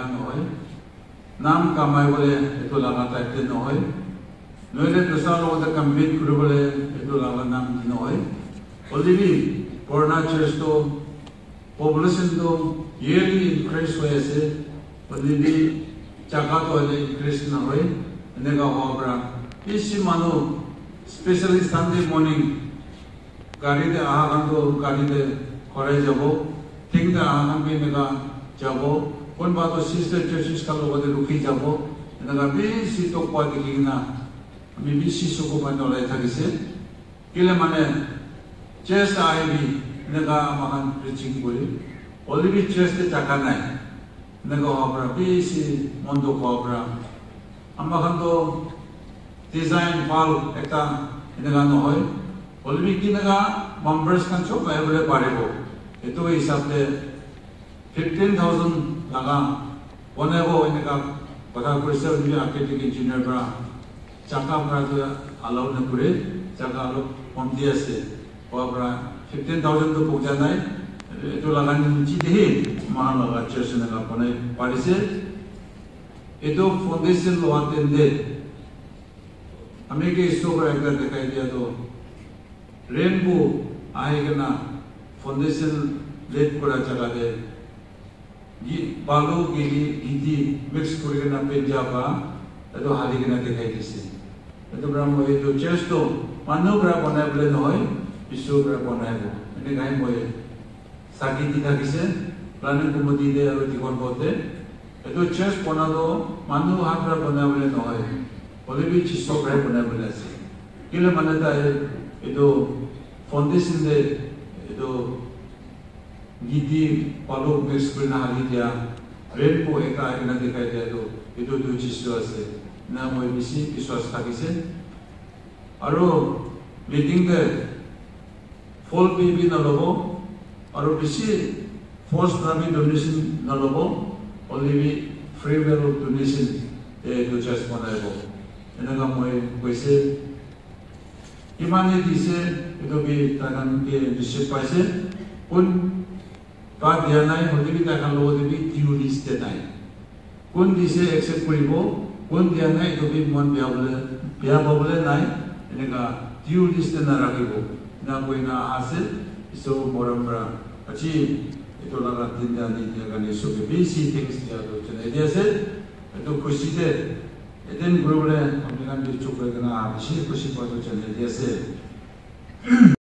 এনেকা নহয় নাম কামাই বলে এটো লাগা টাইপতে নহয় নইলে দোসা লগতে কম্পিট কৰিবলে এটো লাগা নাম নহয় অলরেডি পুরনা চার্চ তো পপুলেশন তো yearly increase হৈ আছে অলরেডি জায়গা তো increase না হয় এনেকা হওয়ার বেশি মানুষ স্পেশালি সানডে মর্নিং গাড়িতে আহাকান্ত গাড়িতে করাই যাব ঠিকতে আহাকান্ত এনেকা যাব কোন বাতো সিস্টার চার্চেস কাল লগতে রুখি যাব এনেকা বেশি তো কোয়া দেখি না আমি বেশি সুখ পাই নলাই থাকিছে কেলে মানে চার্চ আইবি এনেকা আমাখান প্রিচিং করি অলরেডি চার্চে জায়গা নাই এনেকা হওয়ার বেশি মন্দ হওয়ার আমাখান তো ডিজাইন ভাল একটা এনেকা নহয় অলরেডি কিনেকা মেম্বার্স খান সব আইবলে পারিব এতো হিসাবে 15,000 লাগা বনাইব এনেকা কথা কৈছে অলরেডি আর্কিটেক্ট ইঞ্জিনিয়ার পৰা জায়গা পৰা আলাউ নকৰে জায়গা অলপ কম দি আছে হওয়ার 15,000 তো পৌঁছা নাই এটো লাগা নিচি দেহে মাহ লাগা চার্চ এনেকা বনাই পারিছে এটো ফাউন্ডেশন লোৱাতে দে আমি के इसको एक दिखाई दिया तो रेनबो आएगा ना फाउंडेशन लेट करा जगह दे ये बालू गिरी गिटी मिक्स करके ना पेंजाबा तो हाली के ना दिखाई दिसे तो ब्राह्मण ये तो चर्च तो मानव ब्रा बनाए बोले नहीं विश्व ब्रा बनाए वो इन्हें कहीं बोले साकी दिखा किसे प्लानिंग को मत दे और दिखोन बोलते तो चर्च बना दो मानव हाथ ब्रा बनाए बोले नहीं অলরেডি চিসো প্রায় বনাই বলে আছে কিলে মানে তা এটো ফাউন্ডেশন দে এটো গিটি পালো মিক্স করে না হালি দিয়া রেনবো একা এনা দেখাই দিয়া তো এটো দুই চিসো আছে না মই বেশি বিশ্বাস থাকিছে আৰু মিটিং দে ফল পিবি না লব আৰু বেশি ফোর্স নামি ডোনেশন না লব অলরেডি ফ্রি ওয়েল ডোনেশন এটো জাস্ট বনাইব এনেকা মই কৈছে ইমানে দিছে এটো বি তাকান কে রিসিভ পাইছে কোন তা দিয়া নাই হদিবি তাকান লগতে বি ডিউ লিস্টে নাই কোন দিছে একসেপ্ট করিব কোন দিয়া নাই এটো বি মন বিয়া বলে নাই এনেকা ডিউ লিস্টে না রাখিব না কই না আছে সো মরমরা আছি এটো লাগা দিন দিয়া গানি সবে বেশি থিংস দিয়া তো চলে দিয়েছে এটো খুশিতে এদিন গ্রুপে আমি কান চুপ করে না বেশি খুশি পাওয়া চলে দিয়েছে